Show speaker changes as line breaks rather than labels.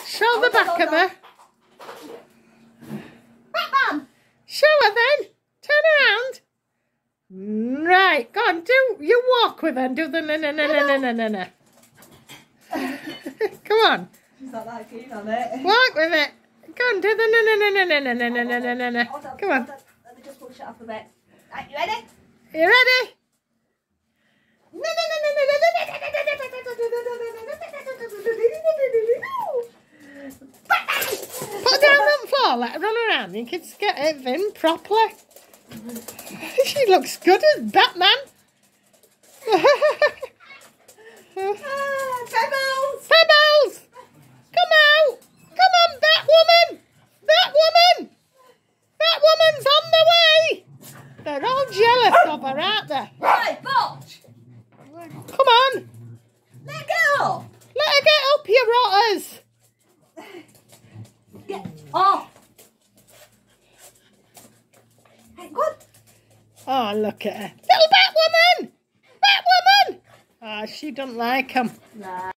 Show the back of her.
Right, Mum.
Show her then. Turn around. Right, go on, you walk with her and do the na. Come on.
She's not that keen on it.
Walk with it. Go on, do the na. Come on.
Let me just push it off a bit. Right, you ready?
You ready? Put her down on the floor, let her run around. You can get it in properly. She looks good as Batman.
Pebbles!
Pebbles! Come out! Come on, Batwoman! Batwoman! Batwoman's on the way! They're all jealous of her, aren't they?
Right, Butch!
Come on!
Let go!
Let her get up, you rotters!
Get off! Hey, good.
Oh, look at her. Little Batwoman! Batwoman! Oh, she don't like 'em.
Nah.